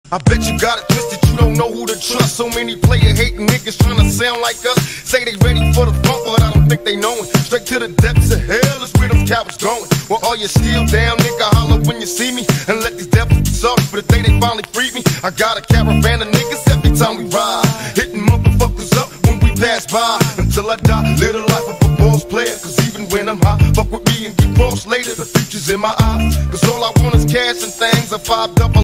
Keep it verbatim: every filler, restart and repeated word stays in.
I bet you got it twisted, you don't know who to trust. So many player hating niggas trying to sound like us. Say they ready for the funk, but I don't think they know it. Straight to the depths of hell is where them cowards going. Well, all you still down, nigga, holler when you see me. And let these devils be sorry for the day they finally freed me. I got a caravan of niggas every time we ride, hitting motherfuckers up when we pass by. Until I die, live the life of a boss player. Cause even when I'm high, fuck with me and get crossed later. The future's in my eyes, cause all I want is cash and things. I five double